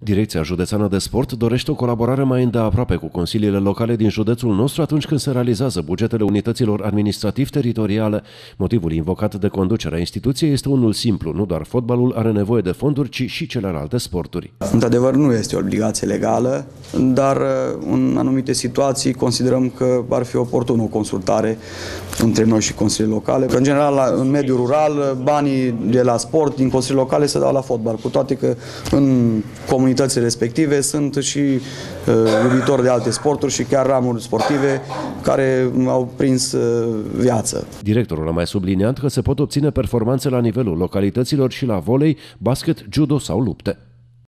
Direcția Județeană de Sport dorește o colaborare mai îndeaproape cu consiliile locale din județul nostru atunci când se realizează bugetele unităților administrativ-teritoriale. Motivul invocat de conducerea instituției este unul simplu: nu doar fotbalul are nevoie de fonduri, ci și celelalte sporturi. Într-adevăr, nu este o obligație legală, dar în anumite situații considerăm că ar fi oportună o consultare între noi și consiliile locale. În general, în mediul rural, banii de la sport din consiliile locale se dau la fotbal, cu toate că în comunitățile respective sunt și iubitori de alte sporturi și chiar ramuri sportive care au prins viață. Directorul a mai subliniat că se pot obține performanțe la nivelul localităților și la volei, basket, judo sau lupte.